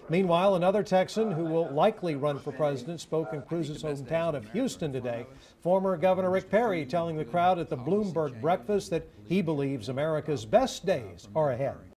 Meanwhile, another Texan who will likely run for president spoke in Cruz's hometown of Houston today. Former Governor Rick Perry telling the crowd at the Bloomberg breakfast that he believes America's best days are ahead.